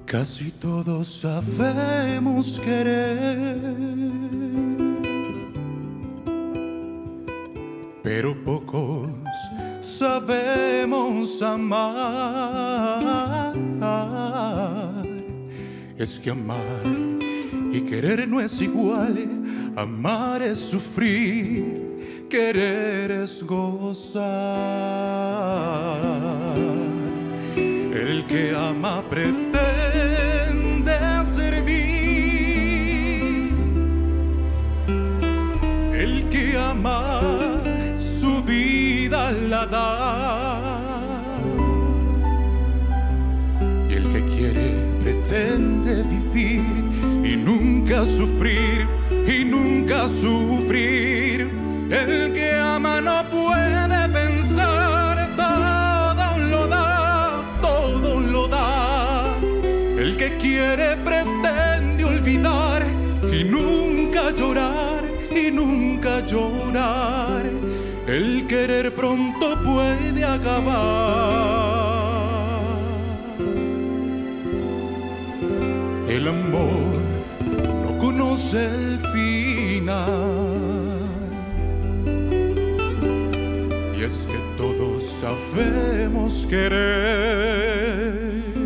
Casi todos sabemos querer, pero pocos sabemos amar. Es que amar y querer no es igual. Amar es sufrir, querer es gozar. El que ama pretende servir, el que ama su vida la da, y el que quiere pretende vivir y nunca sufrir, y nunca sufrir. El que ama no puede pensar, todo lo da, todo lo da. El que quiere pretende olvidar y nunca llorar, y nunca llorar. El querer pronto puede acabar. El amor no conoce el final, y es que todos sabemos querer,